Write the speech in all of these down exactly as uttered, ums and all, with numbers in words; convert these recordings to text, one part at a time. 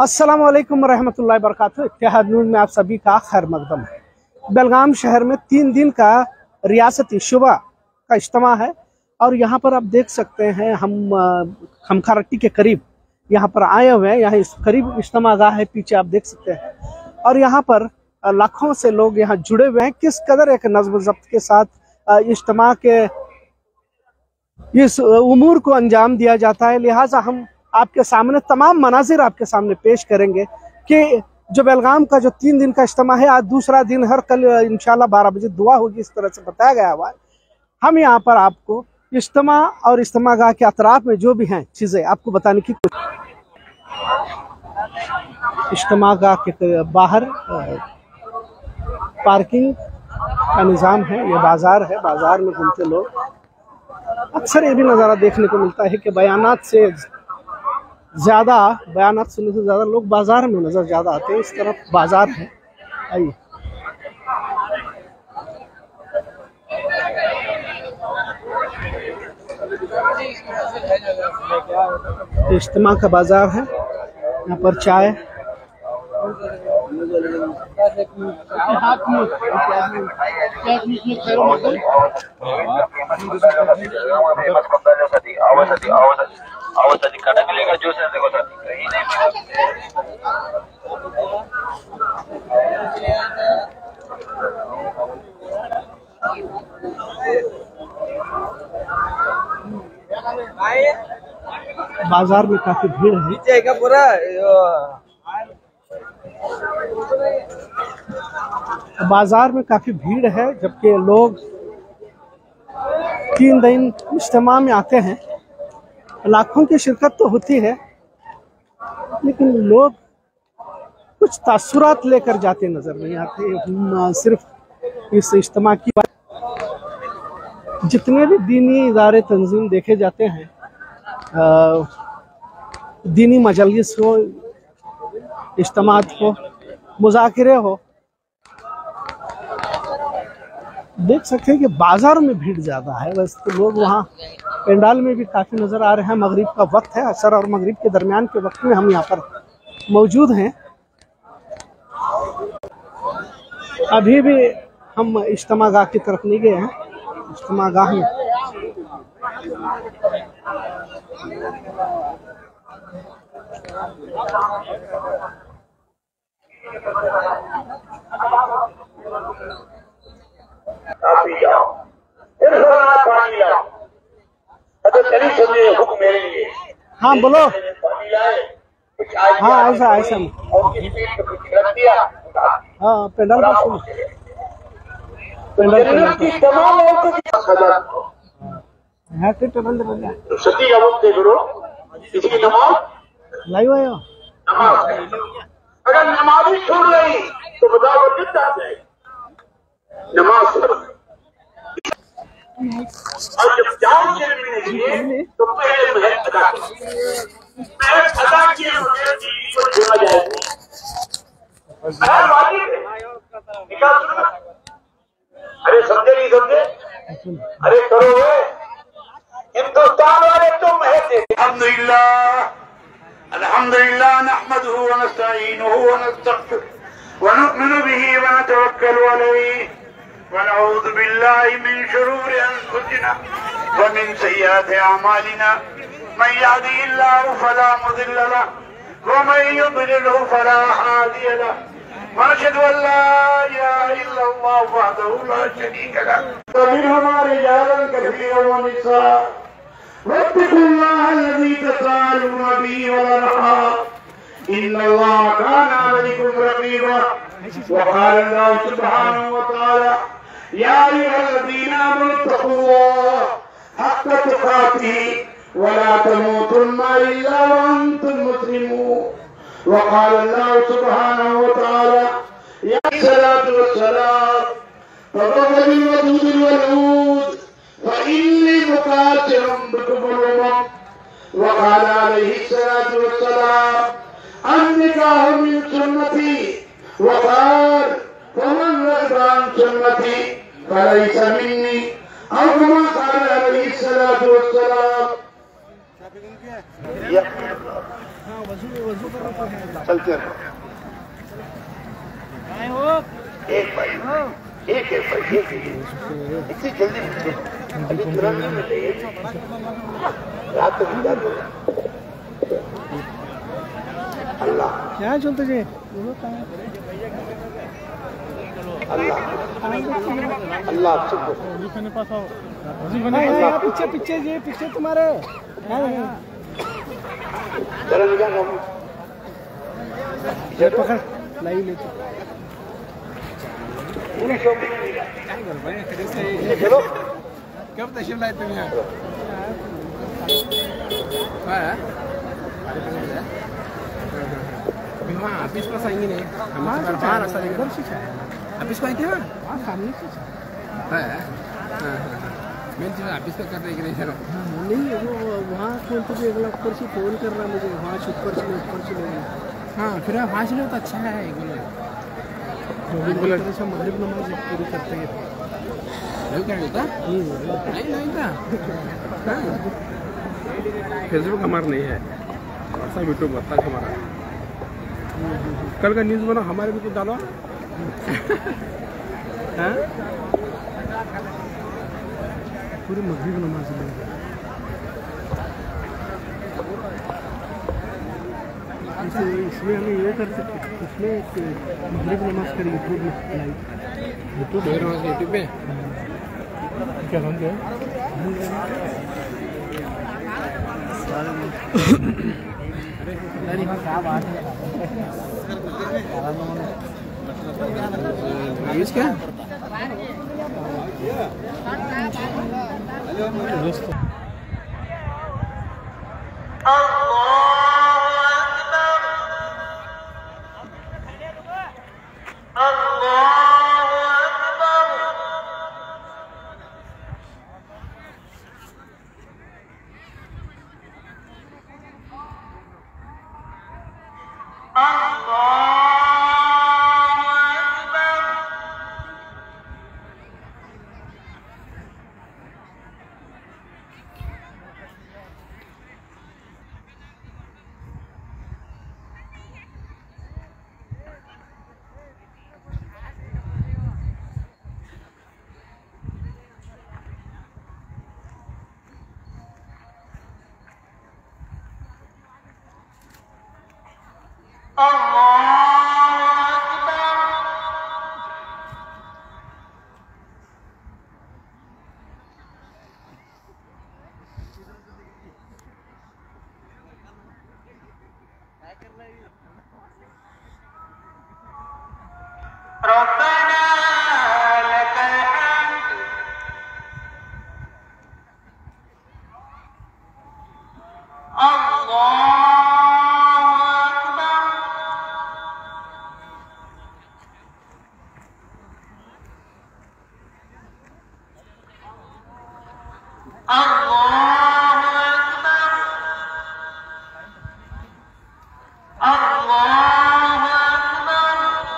अस्सलामु अलैकुम रहमतुल्लाहि बरकातुहू। इत्तेहाद न्यूज़ में आप सभी का खैर मकदम है। बेलगाम शहर में तीन दिन का रियासती शुबा का इज्तिमा है और यहाँ पर आप देख सकते हैं हम खमखारट्टी के करीब यहाँ पर आए हुए हैं। यहाँ इस करीब इज्तिमा गाह है, पीछे आप देख सकते हैं और यहाँ पर लाखों से लोग यहाँ जुड़े हुए हैं। किस कदर एक नज़्म ज़ब्त के साथ इज्तिमा के इस उमूर को अंजाम दिया जाता है, लिहाजा हम आपके सामने तमाम मनाजिर आपके सामने पेश करेंगे कि जो बेलगाम का जो तीन दिन का इज्तिमा है, आज दूसरा दिन, हर कल इंशाल्लाह बारह बजे दुआ होगी, इस तरह से बताया गया हुआ है। हम यहाँ पर आपको इज्तिमा और इज्तिमा गाह के अतराफ में जो भी हैं चीज़ें आपको बताने की कोशिश। इज्तिमा गाह के बाहर पार्किंग का निज़ाम है, ये बाज़ार है, बाज़ार में घूमते लोग। अक्सर ये भी नज़ारा देखने को मिलता है कि बयानात से ज़्यादा बयानात सुनने से ज़्यादा लोग बाज़ार में नज़र ज़्यादा आते हैं। इस तरफ बाज़ार है, आइए। इज्तिमा का बाज़ार है, यहाँ पर चाय बाजार में काफी भीड़ है। पूरा बाजार में काफी भीड़ है, जबकि लोग तीन दिन इज्तिमा में आते हैं। लाखों की शिरकत तो होती है, लेकिन लोग कुछ तासुरात लेकर जाते नजर नहीं आते। हम सिर्फ इस इज्तिमा की बात, जितने भी दीनी इदारे तंजीम देखे जाते हैं, दीनी मजलिस हो, इज्तिमात हो, मुज़ाकिरे हो, देख सकते हैं कि बाजार में भीड़ ज़्यादा है। वैसे तो लोग वहाँ पंडाल में भी काफ़ी नज़र आ रहे हैं। मगरिब का वक्त है, असर और मगरिब के दरमियान के वक्त में हम यहाँ पर मौजूद हैं। अभी भी हम इज्तिमा गाह की तरफ नहीं गए हैं। इज्तिमा गाह में काफी जाओ, फिर पानी लाओ। तो चली समझे हुक्म मेरे लिए। हाँ बोलो। पानी लाए, हाँ ऐसा ऐसा और किस पेट पे कुछ रख दिया। हाँ पेंडल पेंडल की तमाम औरतों की सजा है कि पेंडल बन गया। तो सती का वक्त करो, इसकी नमाज लाइव आयो नमाज है। अगर नमाज ही छोड़ रही तो बताओ कितना जाएगी नमाज। और जब जान के लिए तो पहले महल अदा करो। महल अदा किए बगैर बीवी को छोड़ा जाएगा। अरे समझे नहीं समझे? अरे करो वे हिंदुस्तान वाले तो महल दे। अल्हम्दुलिल्लाह अल्हम्दुलिल्लाह नहमदुहु व नस्तईनुहु व नस्तगफिरुहु व नु'मिनु बिही व नतवक्कलु अलैहि वनऊज़ु बिल्लाहि मिन शुरूरि अनफुसिना व मिन सय्यिआति अमालिना मन यहदिहिल्लाहु फला मुदिल्ल लहु व मन युद्लिलहु फला हादिय लहु व अशहदु अन ला इलाहा इल्लल्लाहु वहदहु ला शरीक लहु व मिनहुमा रिजालन कसीरन व निसा वत्तकुल्लाह अल्लज़ी तसाअलूना बिही वल अरहाम इन्नल्लाहा काना अलैकुम रक़ीबा व क़ाल अल्लाहु सुब्हानहु व तआला या अय्युहल्लज़ीना आमनू इत्तक़ुल्लाह हक़्क़ तुक़ातिही व ला तमूतुन्ना इल्ला व अंतुम मुस्लिमून व क़ाल अल्लाहु सुब्हानहु व तआला या सलातु व सलाम फ़क़दिल वदूदिल वलूद फ़इन्नी मुक़ातिलुम बिकुमुल उमम व क़ाल अलैहि सलातु व सलाम अन्निकाहु मिन सुन्नती व क़ाल फमन रग़िबा अन सुन्नती फलैस मिन्नी औ कमा क़ाल अलैहि सलातु व सलाम। हाँ वजू वजू कर रहे हैं। चलते रहो। एक भाई एक एक भाई एक इतनी जल्दी अभी तुरंत नहीं मिलेगी रात को इंतजार करो। अल्लाह क्या चलते जी अल्लाह अल्लाह चुप पीछे पीछे जी पीछे तुम्हारे चलो निकाल पकड़ लाई ले चलो कब तशरीफ लाए तुम यहाँ? हाँ ऑफिस पास आएंगे नहीं हम बाहर रास्ता इधर से ऑफिस को आए थे हाँ सामने से मैं ऑफिस का कर रहे कि नहीं सर नहीं वो वहाँ फोन पे भी अगला ऊपर से फोन कर रहा मुझे वहाँ से ऊपर से ऊपर से लोग हाँ फिर वहाँ से तो अच्छा है बोला जैसे मगरिब नमाज पूरी करते हैं क्या होता नहीं नहीं था फेसबुक हमारा नहीं है व्हाट्सएप यूट्यूब तक हमारा कल का न्यूज़ बनो हमारे भी कुछ डालो पूरी मगरिब नमाज में इसमें हमें ये कर सकते इसमें मगरिब नमाज कर यूट्यूब में लाइव यूट्यूब यूट्यूब पे क्या नाम क्या क्या रब्बना लकल हम्द अल्लाहु अकबर अल्लाहु अकबर अल्लाहु अकबर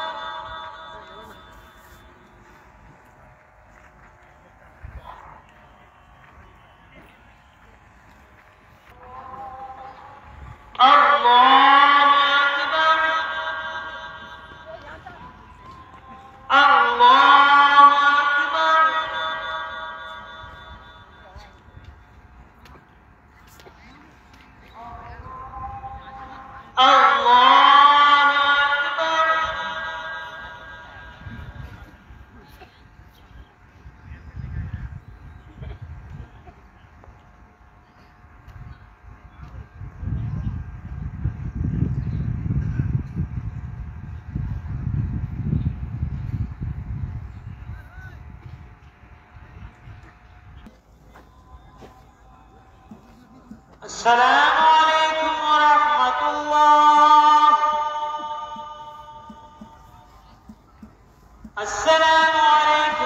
अस्सलामु अलैकुम व रहमतुल्लाह अस्सलामु अलैकुम